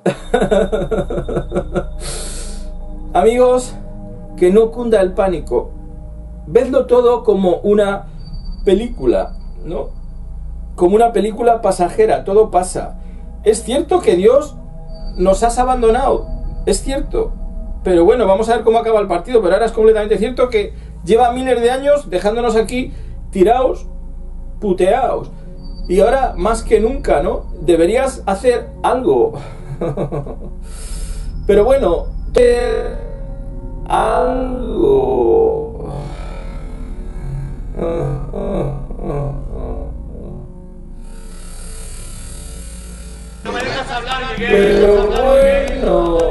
Amigos, que no cunda el pánico. Vedlo todo como una película, ¿no? Como una película pasajera, todo pasa. Es cierto que Dios nos has abandonado, es cierto. Pero bueno, vamos a ver cómo acaba el partido. Pero ahora es completamente cierto que lleva miles de años dejándonos aquí tirados, puteados. Y ahora, más que nunca, ¿no? Deberías hacer algo. Pero bueno, algo. No me dejas hablar, Miguel. Pero bueno.